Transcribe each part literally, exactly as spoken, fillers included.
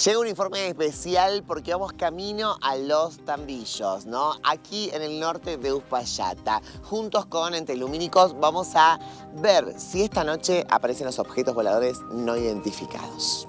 Llega un informe especial porque vamos camino a Los Tambillos, ¿no? Aquí en el norte de Uspallata. Juntos con Entelumínicos vamos a ver si esta noche aparecen los objetos voladores no identificados.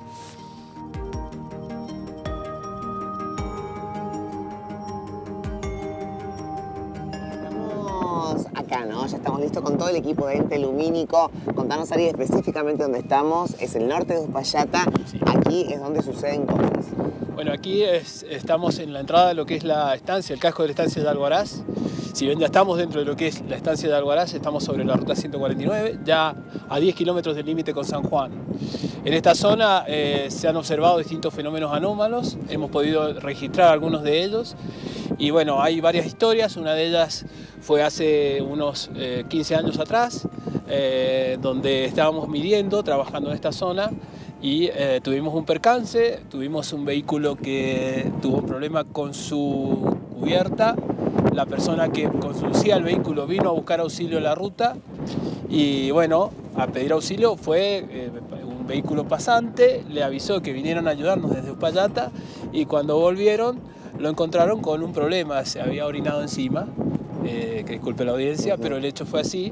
Acá, ¿no? Ya estamos listos con todo el equipo de Entelumínico. Contanos, Ari, específicamente dónde estamos. Es el norte de Uspallata. Sí. Aquí es donde suceden cosas. Bueno, aquí es, estamos en la entrada de lo que es la estancia, el casco de la estancia de Alhuaraz. Si bien ya estamos dentro de lo que es la estancia de Alhuaraz, estamos sobre la ruta ciento cuarenta y nueve, ya a diez kilómetros del límite con San Juan. En esta zona eh, se han observado distintos fenómenos anómalos, hemos podido registrar algunos de ellos. Y bueno, hay varias historias, una de ellas fue hace unos eh, quince años atrás, eh, donde estábamos midiendo, trabajando en esta zona, y eh, tuvimos un percance, tuvimos un vehículo que tuvo un problema con su cubierta. La persona que conducía el vehículo vino a buscar auxilio en la ruta y bueno, a pedir auxilio fue eh, un vehículo pasante, le avisó que vinieron a ayudarnos desde Uspallata y cuando volvieron lo encontraron con un problema, se había orinado encima, eh, que disculpe la audiencia, uh-huh. pero el hecho fue así.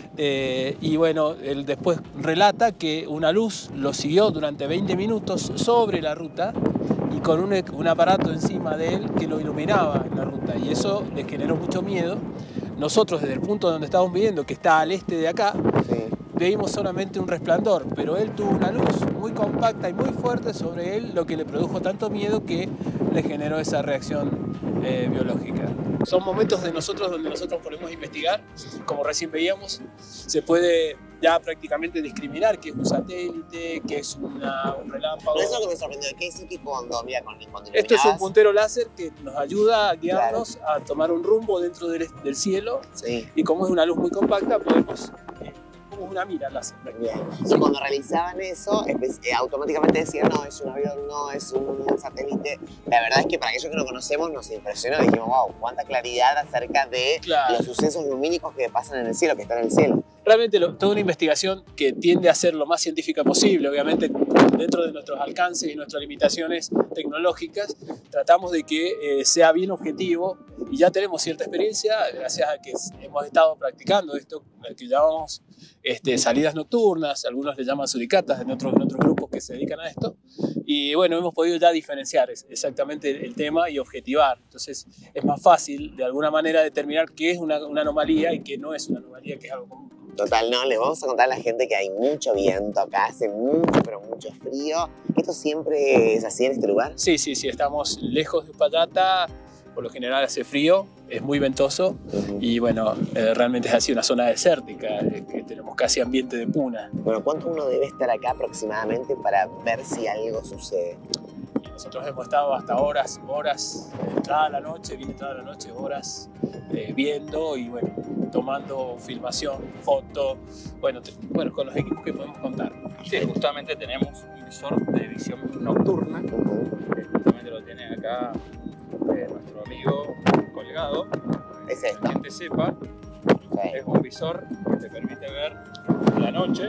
Eh, y bueno, él después relata que una luz lo siguió durante veinte minutos sobre la ruta y con un, un aparato encima de él que lo iluminaba en la ruta y eso le generó mucho miedo. Nosotros desde el punto donde estábamos viendo, que está al este de acá, sí. veíamos solamente un resplandor, pero él tuvo una luz muy compacta y muy fuerte sobre él, lo que le produjo tanto miedo que le generó esa reacción eh, biológica. Son momentos de nosotros donde nosotros podemos investigar, como recién veíamos, se puede ya prácticamente discriminar qué es un satélite, qué es una, un relámpago. Pero eso es lo que me sorprendió, ¿qué es que cuando, mira, cuando iluminás? Esto es un puntero láser que nos ayuda a guiarnos, claro. a tomar un rumbo dentro del, del cielo, sí. y como es una luz muy compacta, podemos... como una mira láser. Bien. Y cuando realizaban eso, eh, automáticamente decían, no, es un avión, no, es un satélite. La verdad es que para aquellos que no conocemos nos impresionó, dijimos, wow, cuánta claridad acerca de claro. los sucesos lumínicos que pasan en el cielo, que están en el cielo. Realmente lo, toda una investigación que tiende a ser lo más científica posible, obviamente dentro de nuestros alcances y nuestras limitaciones tecnológicas, tratamos de que eh, sea bien objetivo y ya tenemos cierta experiencia gracias a que hemos estado practicando esto que llamamos este, salidas nocturnas, algunos le llaman suricatas en otros, en otros grupos que se dedican a esto y bueno, hemos podido ya diferenciar exactamente el tema y objetivar, entonces es más fácil de alguna manera determinar qué es una, una anomalía y qué no es una anomalía, que es algo común. Total, no, les vamos a contar a la gente que hay mucho viento acá, hace mucho, pero mucho frío. ¿Esto siempre es así en este lugar? Sí, sí, sí, estamos lejos de Uspallata, por lo general hace frío, es muy ventoso uh-huh. y bueno, eh, realmente es así una zona desértica, eh, que tenemos casi ambiente de puna. Bueno, ¿cuánto uno debe estar acá aproximadamente para ver si algo sucede? Y nosotros hemos estado hasta horas, horas, entrada a la noche, bien entrada a la noche, horas eh, viendo y bueno, tomando filmación, foto, bueno, te, bueno, con los equipos que podemos contar. Sí, justamente tenemos un visor de visión nocturna, uh-huh. que justamente lo tiene acá eh, nuestro amigo colgado, es para que la gente sepa, sí. es un visor que te permite ver la noche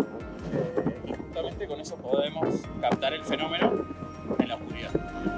eh, y justamente con eso podemos captar el fenómeno en la oscuridad.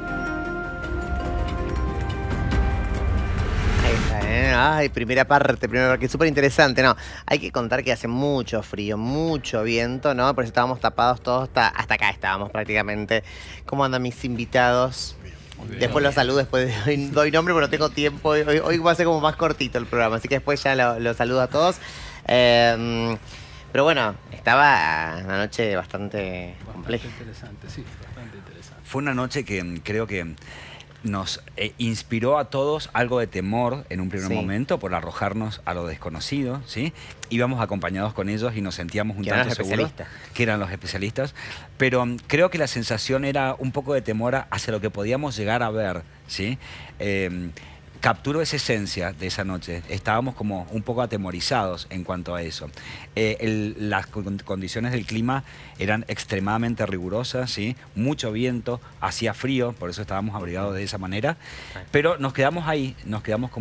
¿Eh? Ay, primera parte, primera parte, que es súper interesante, ¿no? Hay que contar que hace mucho frío, mucho viento, ¿no? Por eso estábamos tapados todos, hasta, hasta acá estábamos prácticamente. ¿Cómo andan mis invitados? Bien, después los saludo, después doy, doy nombre, pero no tengo tiempo. Hoy, hoy va a ser como más cortito el programa, así que después ya lo, lo saludo a todos. Eh, pero bueno, estaba una noche bastante, bastante compleja. Interesante, sí, bastante interesante. Fue una noche que creo que nos eh, inspiró a todos algo de temor en un primer sí. momento por arrojarnos a lo desconocido, ¿sí? Íbamos acompañados con ellos y nos sentíamos un tanto seguros, que eran los especialistas, pero um, creo que la sensación era un poco de temor hacia lo que podíamos llegar a ver, ¿sí? Eh, capturó esa esencia de esa noche. Estábamos como un poco atemorizados en cuanto a eso. Eh, el, las condiciones del clima eran extremadamente rigurosas, ¿sí? Mucho viento, hacía frío, por eso estábamos abrigados de esa manera. Pero nos quedamos ahí, nos quedamos como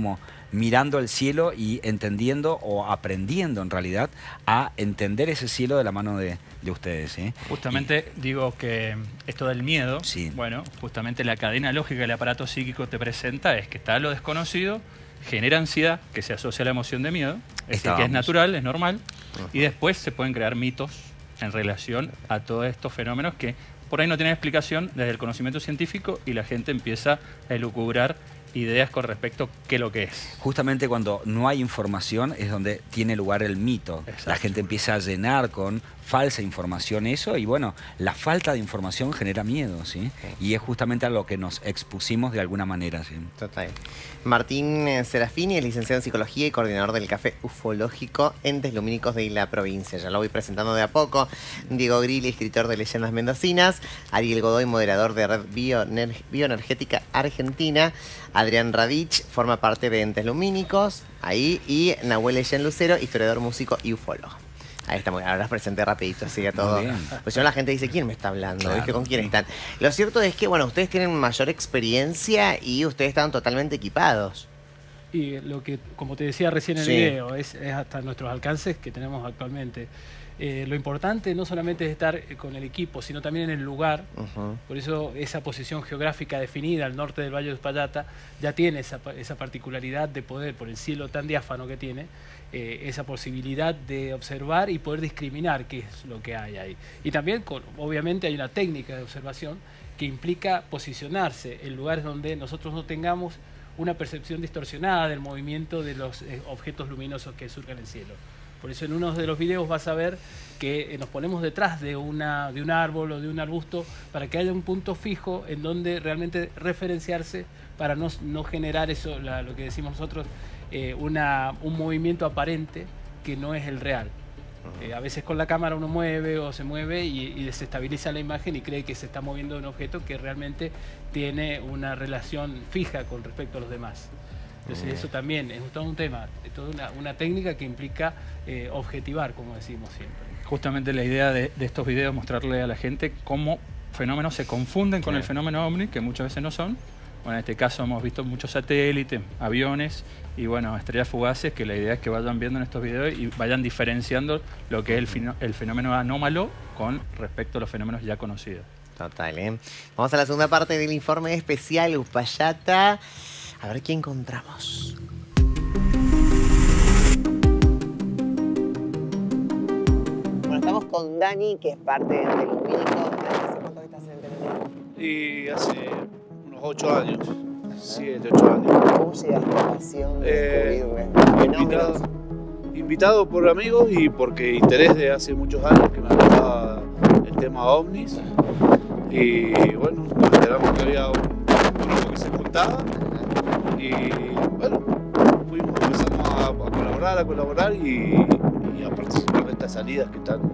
mirando el cielo y entendiendo o aprendiendo en realidad a entender ese cielo de la mano de, de ustedes. ¿Sí? Justamente y, digo que esto del miedo, sí. bueno, justamente la cadena lógica del aparato psíquico te presenta es que está lo desconocido, genera ansiedad que se asocia a la emoción de miedo, es decir, que es natural, es normal, uh-huh. y después se pueden crear mitos en relación a todos estos fenómenos que por ahí no tienen explicación desde el conocimiento científico y la gente empieza a elucubrar ideas con respecto a qué es lo que es. Justamente cuando no hay información es donde tiene lugar el mito. Exacto. La gente empieza a llenar con falsa información eso y bueno, la falta de información genera miedo, ¿sí? Sí. Y es justamente a lo que nos expusimos de alguna manera, ¿sí? Total. Martín Serafini es licenciado en Psicología y coordinador del Café Ufológico Entes Lumínicos de la provincia. Ya lo voy presentando de a poco. Diego Grilli, escritor de Leyendas Mendocinas. Ariel Godoy, moderador de Red Bioener Bioenergética Argentina. Adrián Radich forma parte de Entes Lumínicos. Ahí. Y Nahuel Echen Lucero, historiador, músico y ufólogo. Ahí está, muy bien. Ahora las presenté rapidito, así que todo. Pues si no la gente dice, ¿quién me está hablando? Claro. ¿Viste? ¿Con quién están? Lo cierto es que, bueno, ustedes tienen mayor experiencia y ustedes están totalmente equipados. Y lo que, como te decía recién en el sí. video, es, es hasta nuestros alcances que tenemos actualmente. Eh, lo importante no solamente es estar con el equipo, sino también en el lugar. Uh-huh. Por eso esa posición geográfica definida al norte del Valle de Uspallata ya tiene esa, esa particularidad de poder, por el cielo tan diáfano que tiene, eh, esa posibilidad de observar y poder discriminar qué es lo que hay ahí. Y también, con, obviamente, hay una técnica de observación que implica posicionarse en lugares donde nosotros no tengamos una percepción distorsionada del movimiento de los eh, objetos luminosos que surcan en el cielo. Por eso en uno de los videos vas a ver que nos ponemos detrás de, una, de un árbol o de un arbusto para que haya un punto fijo en donde realmente referenciarse para no, no generar eso, la, lo que decimos nosotros, eh, una, un movimiento aparente que no es el real. Eh, a veces con la cámara uno mueve o se mueve y, y desestabiliza la imagen y cree que se está moviendo un objeto que realmente tiene una relación fija con respecto a los demás. Entonces eso también es todo un tema, es toda una, una técnica que implica eh, objetivar, como decimos siempre. Justamente la idea de, de estos videos es mostrarle a la gente cómo fenómenos se confunden con sí. el fenómeno ovni, que muchas veces no son. Bueno, en este caso hemos visto muchos satélites, aviones y bueno, estrellas fugaces, que la idea es que vayan viendo en estos videos y vayan diferenciando lo que es el, el fenómeno anómalo con respecto a los fenómenos ya conocidos. Total, ¿eh? Vamos a la segunda parte del informe especial Uspallata. A ver qué encontramos. Bueno, estamos con Dani, que es parte de Entes Lumínicos. ¿Hace cuánto estás en Entes Lumínicos? Y hace unos ocho años. Siete, ocho años. ¿Cómo llegaste a la pasión de eh, descubrir invitado, invitado por amigos y porque interés de hace muchos años que me gustaba el tema ovnis. Y bueno, nos enteramos que había un grupo que se juntaba. Y bueno, fuimos, empezamos a, a colaborar, a colaborar y, y a participar de estas salidas que están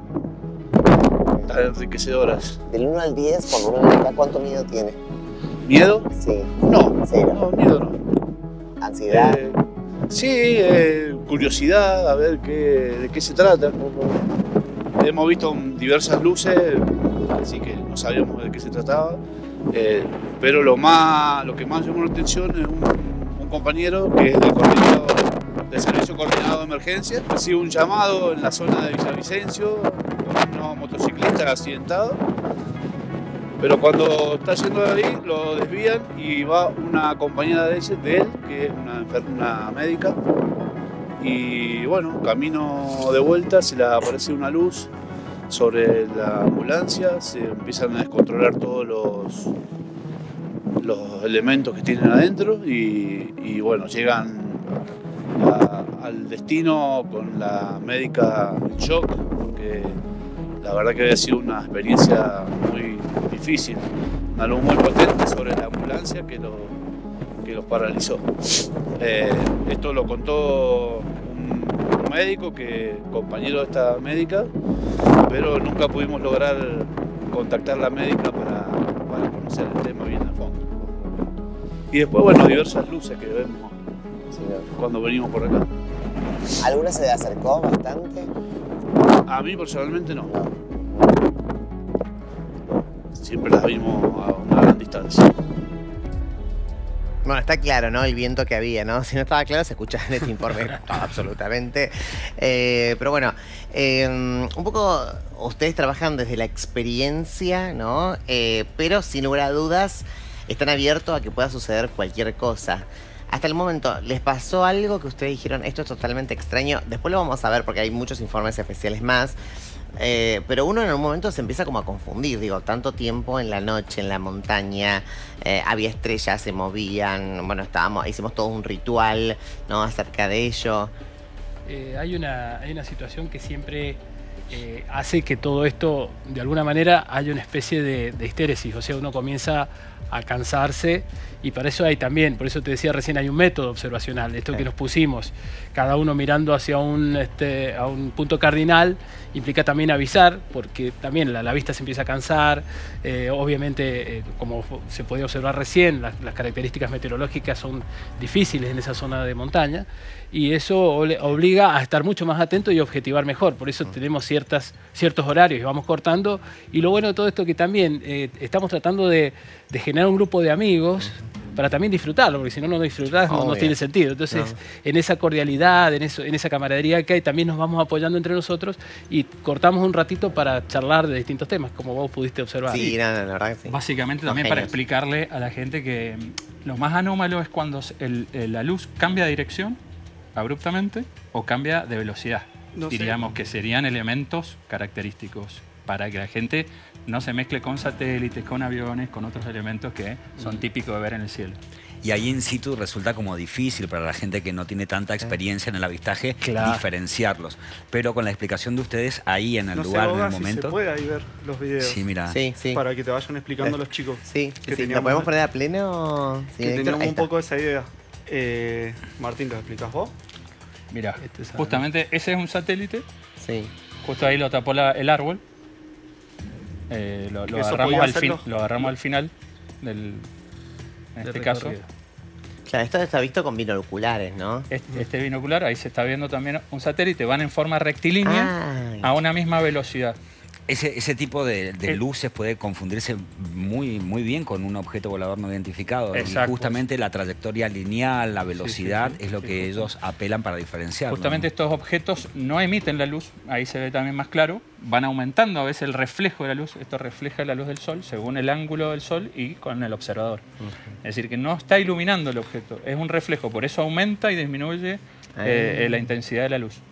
tan enriquecedoras. Del uno al diez, cuando uno está, ¿cuánto miedo tiene? ¿Miedo? Sí. No, Cero. no, miedo no. ¿Ansiedad? Eh, sí, eh, curiosidad, a ver qué, de qué se trata. Uh-huh. Hemos visto diversas luces, así que no sabíamos de qué se trataba. Eh, pero lo, más, lo que más llamó la atención es un, un compañero que es del, coordinado, del Servicio Coordinado de Emergencia. Recibe un llamado en la zona de Villavicencio con unos motociclistas accidentados. Pero cuando está yendo de ahí, lo desvían y va una compañera de, ese, de él, que es una, una médica. Y bueno, camino de vuelta, se le aparece una luz sobre la ambulancia, se empiezan a descontrolar todos los, los elementos que tienen adentro y, y bueno, llegan a, al destino con la médica en shock, porque la verdad que había sido una experiencia muy difícil, una luz muy potente sobre la ambulancia que, lo, que los paralizó. Eh, esto lo contó un, un médico, que compañero de esta médica, pero nunca pudimos lograr contactar a la médica para, para conocer el tema bien a fondo. Y después, bueno, diversas luces que vemos sí, no. cuando venimos por acá. ¿Alguna se le acercó bastante? A mí personalmente no. Siempre las vimos a una gran distancia. Bueno, está claro, ¿no? El viento que había, ¿no? Si no estaba claro, se escucha en este informe absolutamente. Eh, pero bueno, eh, un poco ustedes trabajan desde la experiencia, ¿no? Eh, pero sin lugar a dudas, están abiertos a que pueda suceder cualquier cosa. Hasta el momento, ¿les pasó algo que ustedes dijeron, esto es totalmente extraño? Después lo vamos a ver porque hay muchos informes especiales más. Eh, pero uno en un momento se empieza como a confundir, digo, tanto tiempo en la noche, en la montaña, eh, había estrellas, se movían, bueno, estábamos, hicimos todo un ritual, ¿no? Acerca de ello. Eh, hay, una, hay una situación que siempre eh, hace que todo esto, de alguna manera, haya una especie de, de histéresis, o sea, uno comienza a cansarse y para eso hay también, por eso te decía recién, hay un método observacional, esto sí. que nos pusimos, cada uno mirando hacia un, este, a un punto cardinal, implica también avisar, porque también la, la vista se empieza a cansar, eh, obviamente, eh, como se podía observar recién, las, las características meteorológicas son difíciles en esa zona de montaña, y eso obliga a estar mucho más atento y objetivar mejor, por eso tenemos ciertas, ciertos horarios y vamos cortando, y lo bueno de todo esto que también eh, estamos tratando de, de generar un grupo de amigos, para también disfrutarlo, porque si no, no disfrutás, no, no tiene sentido. Entonces, no. en esa cordialidad, en, eso, en esa camaradería que hay, también nos vamos apoyando entre nosotros y cortamos un ratito para charlar de distintos temas, como vos pudiste observar. Sí, no, no, la verdad que sí. Básicamente también para explicarle a la gente que lo más anómalo es cuando el, el, la luz cambia de dirección abruptamente o cambia de velocidad. No Diríamos sé. que serían elementos característicos para que la gente no se mezcle con satélites, con aviones, con otros elementos que son típicos de ver en el cielo. Y ahí in situ resulta como difícil para la gente que no tiene tanta experiencia en el avistaje claro. diferenciarlos. Pero con la explicación de ustedes ahí en el no lugar, sé, en el si momento... se puede ahí ver los videos. Sí, mira. Sí, sí. Para que te vayan explicando eh, los chicos. Sí, que sí. ¿Lo podemos poner a pleno? Sí, que teníamos un está. poco esa idea. Eh, Martín, ¿lo explicas vos? Mira, este justamente ese es un satélite. Sí. Justo ahí lo tapó la, el árbol. Eh, lo, lo, agarramos al fin, lo agarramos al final del, en este caso. Claro, esto está visto con binoculares, ¿no? Este, este binocular, ahí se está viendo también un satélite, van en forma rectilínea Ay. a una misma velocidad. Ese, ese tipo de, de luces puede confundirse muy, muy bien con un objeto volador no identificado. Exacto. Y justamente la trayectoria lineal, la velocidad, sí, sí, sí. es lo que sí, ellos sí. apelan para diferenciar. Justamente ¿no? estos objetos no emiten la luz, ahí se ve también más claro, van aumentando a veces el reflejo de la luz, esto refleja la luz del sol según el ángulo del sol y con el observador. Uh-huh. Es decir, que no está iluminando el objeto, es un reflejo, por eso aumenta y disminuye eh, la intensidad de la luz.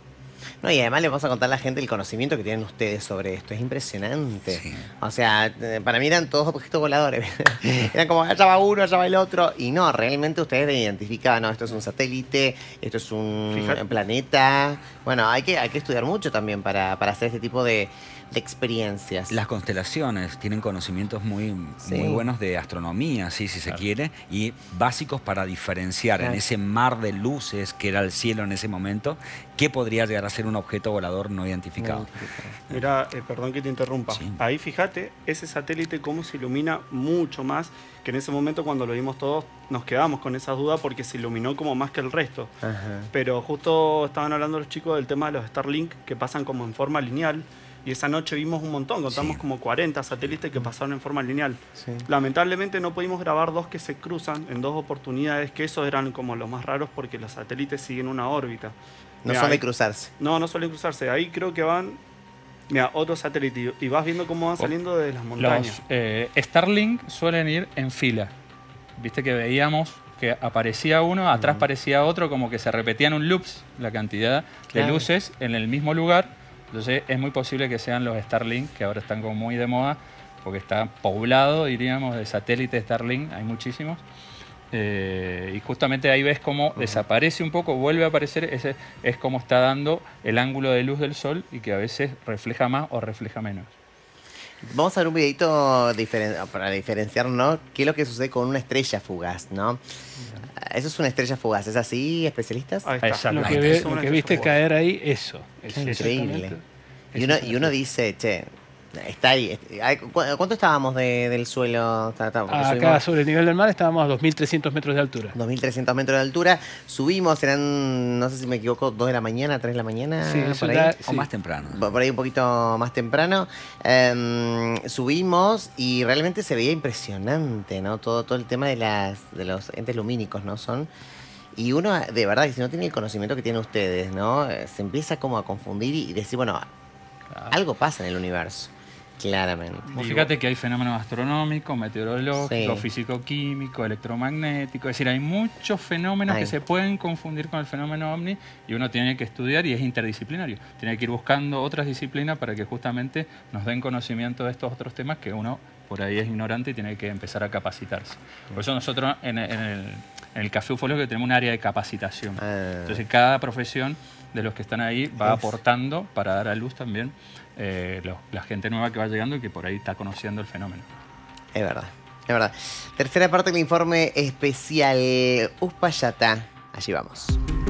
No, y además le vamos a contar a la gente el conocimiento que tienen ustedes sobre esto. Es impresionante. Sí. O sea, para mí eran todos objetos voladores. Eran como, allá va uno, allá va el otro. Y no, realmente ustedes identificaban, no, esto es un satélite, esto es un Fíjate. planeta. Bueno, hay que, hay que estudiar mucho también para, para hacer este tipo de, de experiencias. Las constelaciones tienen conocimientos muy, sí. muy buenos de astronomía, sí, si claro. se quiere, y básicos para diferenciar claro. en ese mar de luces que era el cielo en ese momento, qué podría llegar a ser un objeto volador no identificado. Mira, eh, perdón que te interrumpa. Sí. Ahí fíjate, ese satélite cómo se ilumina mucho más, que en ese momento cuando lo vimos todos nos quedamos con esas dudas porque se iluminó como más que el resto. Ajá. Pero justo estaban hablando los chicos del tema de los Starlink que pasan como en forma lineal. Y esa noche vimos un montón, contamos sí. como cuarenta satélites que pasaron en forma lineal. Sí. Lamentablemente no pudimos grabar dos que se cruzan en dos oportunidades, que esos eran como los más raros porque los satélites siguen una órbita. No Mirá, suelen ahí, cruzarse. No, no suelen cruzarse. Ahí creo que van, mira, otro satélite. Y vas viendo cómo van saliendo de las montañas. Los eh, Starlink suelen ir en fila. Viste que veíamos que aparecía uno, atrás uh-huh. parecía otro, como que se repetían un loops, la cantidad claro. de luces en el mismo lugar. Entonces es muy posible que sean los Starlink, que ahora están como muy de moda, porque está poblado, diríamos, de satélites Starlink, hay muchísimos. Eh, y justamente ahí ves cómo uh-huh. desaparece un poco, vuelve a aparecer, ese es como está dando el ángulo de luz del sol y que a veces refleja más o refleja menos. Vamos a ver un videito diferen para diferenciar, ¿no? ¿Qué es lo que sucede con una estrella fugaz, no? Eso es una estrella fugaz, ¿es así, especialistas? Ahí está. Lo que, ve, lo que viste fugaz. caer ahí, eso. Es increíble. Y uno, y uno dice, che, Está ahí. ¿Cuánto estábamos de, del suelo? Acá subimos... sobre el nivel del mar estábamos a dos mil trescientos metros de altura. dos mil trescientos metros de altura. Subimos, eran, no sé si me equivoco, dos de la mañana, tres de la mañana. Sí, por ahí. Da, o sí. más temprano. Por ahí un poquito más temprano. Um, subimos y realmente se veía impresionante, ¿no? Todo, todo el tema de, las, de los entes lumínicos, ¿no? Son... Y uno, de verdad, que si no tiene el conocimiento que tienen ustedes, ¿no? Se empieza como a confundir y decir, bueno, claro, algo pasa en el universo. Claramente. Vos fíjate que hay fenómenos astronómicos, meteorológicos, sí, físico-químicos, electromagnéticos. Es decir, hay muchos fenómenos ay. que se pueden confundir con el fenómeno ovni y uno tiene que estudiar y es interdisciplinario. Tiene que ir buscando otras disciplinas para que justamente nos den conocimiento de estos otros temas que uno por ahí es ignorante y tiene que empezar a capacitarse. Por eso nosotros en el, en el, en el Café Ufológico tenemos un área de capacitación. Ah. Entonces cada profesión de los que están ahí va es. aportando para dar a luz también eh, lo, la gente nueva que va llegando y que por ahí está conociendo el fenómeno. Es verdad, es verdad. Tercera parte del informe especial Uspallata. Allí vamos.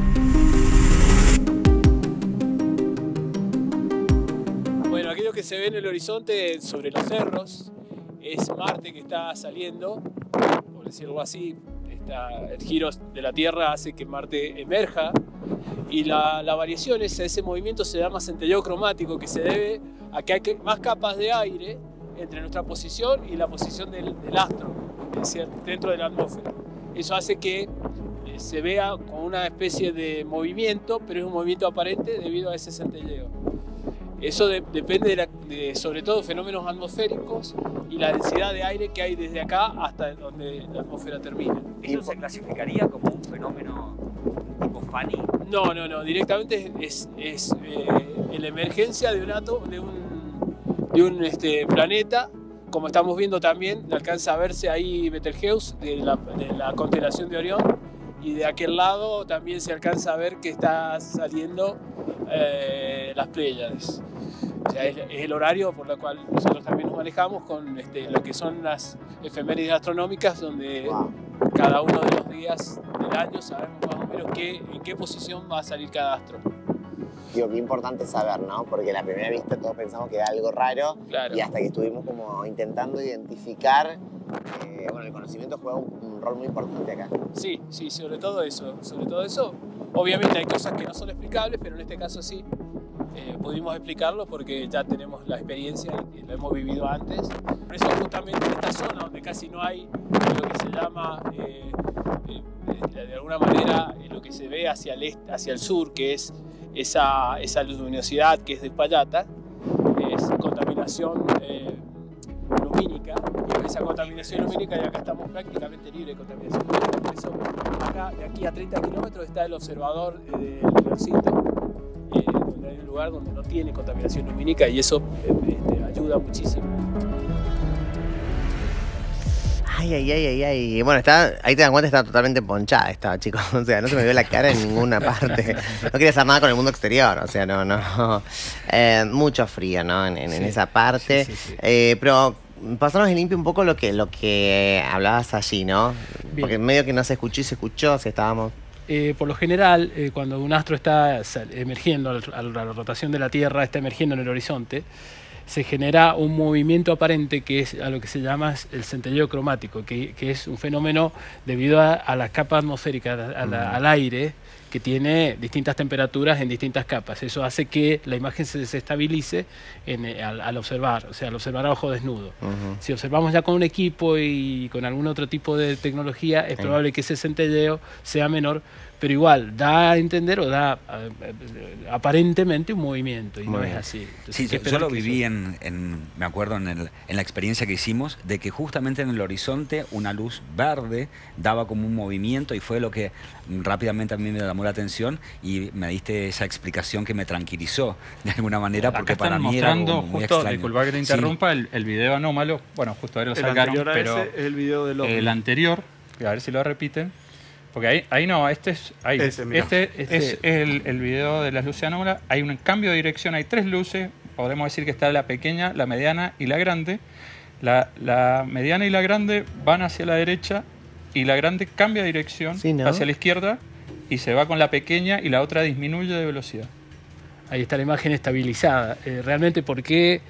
Bueno, aquello que se ve en el horizonte sobre los cerros es Marte que está saliendo, por decirlo así. Está, el giro de la Tierra hace que Marte emerja y la, la variación es, ese movimiento se llama centelleo cromático, que se debe a que hay que, más capas de aire entre nuestra posición y la posición del, del astro, es decir, dentro de la atmósfera. Eso hace que eh, se vea como una especie de movimiento, pero es un movimiento aparente debido a ese centelleo. Eso de, depende de, la, de sobre todo fenómenos atmosféricos y la densidad de aire que hay desde acá hasta donde la atmósfera termina. ¿Eso se clasificaría como un fenómeno tipo Fanny? No, no, no. Directamente es, es eh, la emergencia de un átomo, de un, de un este, planeta. Como estamos viendo también, alcanza a verse ahí Betelgeuse de la, de la constelación de Orión. Y de aquel lado también se alcanza a ver que está saliendo eh, las Pléyades. O sea, es, es el horario por el cual nosotros también nos manejamos con este, lo que son las efemérides astronómicas, donde wow, cada uno de los días del año sabemos más o menos qué, en qué posición va a salir cada astro. Digo, qué importante saber, ¿no? Porque a la primera vista todos pensamos que era algo raro, claro, y hasta que estuvimos como intentando identificar, eh, bueno, el conocimiento juega un, un rol muy importante acá. Sí, sí, sobre todo eso, sobre todo eso. Obviamente hay cosas que no son explicables, pero en este caso sí eh, pudimos explicarlo porque ya tenemos la experiencia y lo hemos vivido antes. Por eso justamente en esta zona donde casi no hay lo que se llama, eh, eh, de alguna manera, lo que se ve hacia el, este, hacia el sur, que es esa, esa luminosidad que es de Uspallata, es contaminación eh, lumínica, y esa contaminación lumínica, y acá estamos prácticamente libres de contaminación lumínica. Por eso acá, de aquí a treinta kilómetros, está el observador del Leoncito, eh, donde hay un lugar donde no tiene contaminación lumínica, y eso eh, este, ayuda muchísimo. Ay, ay, ay, ay, ay. Bueno, está, ahí te dan cuenta, está totalmente ponchada esta, chicos. O sea, no se me vio la cara en ninguna parte. No quería hacer nada con el mundo exterior. O sea, no, no. Eh, mucho frío, ¿no? En, en, sí, en esa parte. Sí, sí, sí. Eh, pero pasanos en limpio un poco lo que, lo que hablabas allí, ¿no? Bien. Porque medio que no se escuchó y se escuchó, si estábamos... Eh, por lo general, eh, cuando un astro está emergiendo, a la rotación de la Tierra está emergiendo en el horizonte, se genera un movimiento aparente que es a lo que se llama el centelleo cromático, que, que es un fenómeno debido a, a las capas atmosféricas, a la, al aire, que tiene distintas temperaturas en distintas capas. Eso hace que la imagen se desestabilice en, al, al observar, o sea, al observar a ojo desnudo. Uh-huh. Si observamos ya con un equipo y con algún otro tipo de tecnología, es uh-huh. probable que ese centelleo sea menor, pero igual da a entender o da uh, aparentemente un movimiento, y Muy no bien. es así. Entonces, sí, yo, yo lo viví en, en, me acuerdo en, el, en la experiencia que hicimos, de que justamente en el horizonte una luz verde daba como un movimiento, y fue lo que rápidamente a mí me llamó la atención, y me diste esa explicación que me tranquilizó de alguna manera, porque Acá para están mí mostrando, era muy justo, extraño. Disculpa que te interrumpa, sí. el, el video anómalo, bueno, justo ahí lo sacaron, el pero ese es el video del el anterior, a ver si lo repiten. Porque ahí, ahí no, este es ahí. Ese, este este es el, el video de las luces anómalas. Hay un cambio de dirección, hay tres luces. Podemos decir que está la pequeña, la mediana y la grande. La, la mediana y la grande van hacia la derecha y la grande cambia de dirección sí, ¿no? hacia la izquierda y se va con la pequeña y la otra disminuye de velocidad. Ahí está la imagen estabilizada. Eh, realmente, ¿por qué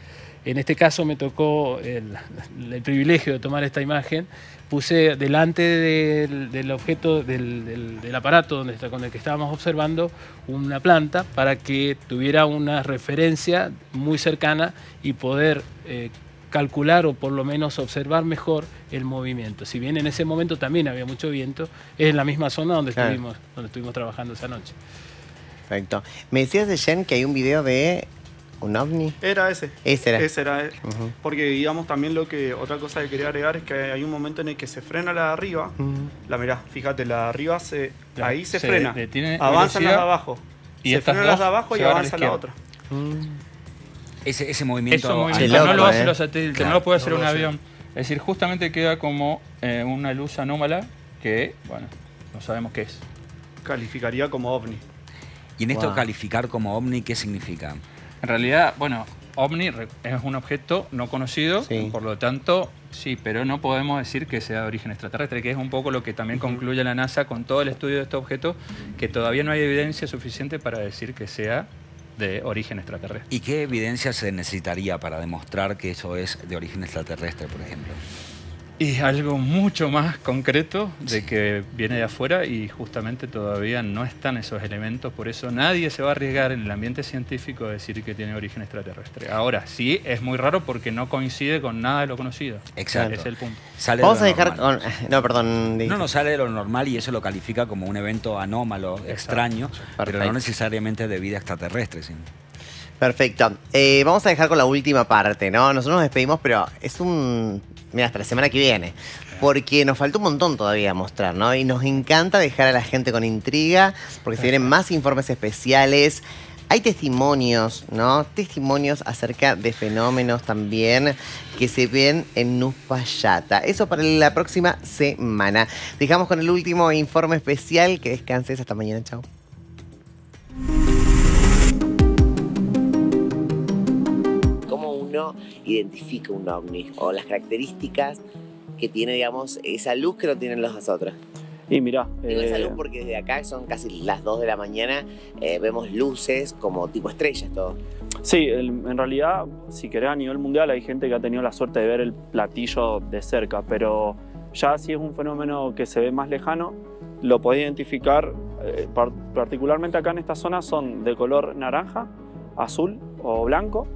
En este caso me tocó el, el privilegio de tomar esta imagen. Puse delante del, del objeto, del, del, del aparato donde está, con el que estábamos observando, una planta para que tuviera una referencia muy cercana y poder eh, calcular o por lo menos observar mejor el movimiento. Si bien en ese momento también había mucho viento, es en la misma zona donde, claro. estuvimos, donde estuvimos trabajando esa noche. Perfecto. Me decías de Jen que hay un video de un ovni. Era ese. Ese era. Ese era. Uh-huh. Porque digamos también lo que, otra cosa que quería agregar es que hay un momento en el que se frena la de arriba. Uh-huh. La mirá, fíjate, la de arriba se, la, ahí se, se frena. Avanza la de abajo. Y se frena las de abajo y avanza la, la otra. Uh-huh. Ese, ese movimiento, Eso movimiento loco, no lo hace eh. los satélites, claro, no lo puede hacer no un lo avión. sé. Es decir, justamente queda como eh, una luz anómala que, bueno, no sabemos qué es. Calificaría como ovni. Y en esto Wow. calificar como ovni, ¿qué significa? En realidad, bueno, ovni es un objeto no conocido, sí. por lo tanto, sí, pero no podemos decir que sea de origen extraterrestre, que es un poco lo que también uh-huh. concluye la NASA con todo el estudio de este objeto, que todavía no hay evidencia suficiente para decir que sea de origen extraterrestre. ¿Y qué evidencia se necesitaría para demostrar que eso es de origen extraterrestre, por ejemplo? Y algo mucho más concreto de que viene de afuera y justamente todavía no están esos elementos, por eso nadie se va a arriesgar en el ambiente científico a decir que tiene origen extraterrestre. Ahora, sí, es muy raro porque no coincide con nada de lo conocido. Exacto. Ese es el punto. Sale Vamos de a lo dejar normal. con... No, perdón. No, no sale de lo normal y eso lo califica como un evento anómalo, Exacto. extraño, Perfecto. pero no necesariamente de vida extraterrestre. ¿Sí? Perfecto. Eh, vamos a dejar con la última parte, ¿no? Nosotros nos despedimos, pero es un... Mira, hasta la semana que viene. Porque nos falta un montón todavía a mostrar, ¿no? Y nos encanta dejar a la gente con intriga, porque se vienen más informes especiales. Hay testimonios, ¿no? Testimonios acerca de fenómenos también que se ven en Uspallata. Eso para la próxima semana. Dejamos con el último informe especial. Que descanses. Hasta mañana. Chao. ¿Cómo uno identifica un ovni? O las características que tiene, digamos, esa luz que no tienen los otros. Y mirá... Digo eh... esa luz porque desde acá son casi las dos de la mañana, eh, vemos luces como tipo estrellas todo. Sí, el, en realidad, si querés a nivel mundial hay gente que ha tenido la suerte de ver el platillo de cerca, pero ya si es un fenómeno que se ve más lejano, lo podés identificar, eh, par particularmente acá en esta zona son de color naranja, azul o blanco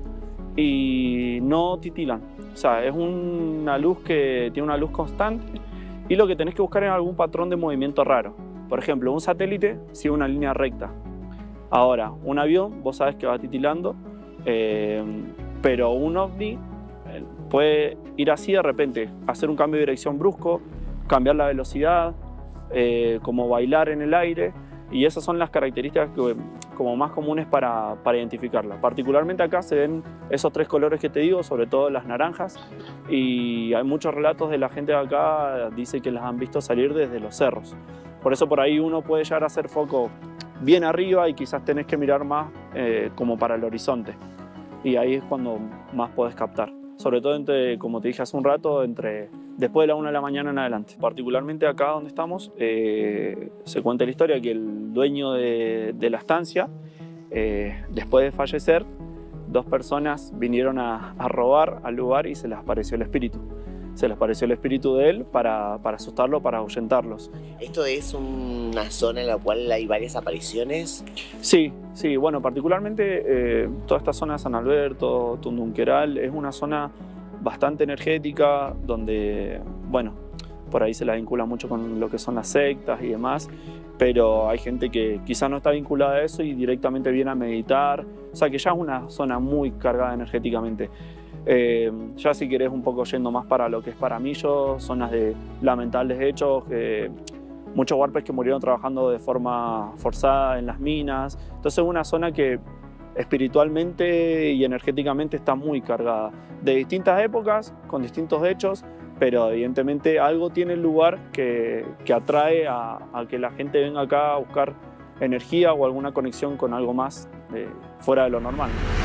y no titilan. O sea, es una luz que tiene una luz constante y lo que tenés que buscar es algún patrón de movimiento raro. Por ejemplo, un satélite sigue una línea recta. Ahora, un avión, vos sabés que va titilando, eh, pero un ovni eh, puede ir así de repente, hacer un cambio de dirección brusco, cambiar la velocidad, eh, como bailar en el aire, y esas son las características que, como más comunes para, para identificarla. Particularmente acá se ven esos tres colores que te digo, sobre todo las naranjas, y hay muchos relatos de la gente de acá, dice que las han visto salir desde los cerros. Por eso por ahí uno puede llegar a hacer foco bien arriba y quizás tenés que mirar más eh, como para el horizonte. Y ahí es cuando más podés captar. Sobre todo, entre, como te dije hace un rato, entre después de la una de la mañana en adelante. Particularmente acá donde estamos, eh, se cuenta la historia que el dueño de, de la estancia, eh, después de fallecer, dos personas vinieron a, a robar al lugar y se les apareció el espíritu. Se les apareció el espíritu de él para, para asustarlo, para ahuyentarlos. ¿Esto es una zona en la cual hay varias apariciones? Sí, sí. Bueno, particularmente eh, toda esta zona de San Alberto, Tundunqueral, es una zona bastante energética donde, bueno, por ahí se la vincula mucho con lo que son las sectas y demás, pero hay gente que quizás no está vinculada a eso y directamente viene a meditar. O sea que ya es una zona muy cargada energéticamente. Eh, ya si querés un poco yendo más para lo que es Paramillo, zonas de lamentables hechos, eh, muchos huarpes que murieron trabajando de forma forzada en las minas. Entonces es una zona que espiritualmente y energéticamente está muy cargada, de distintas épocas, con distintos hechos, pero evidentemente algo tiene el lugar que, que atrae a, a que la gente venga acá a buscar energía o alguna conexión con algo más de, fuera de lo normal.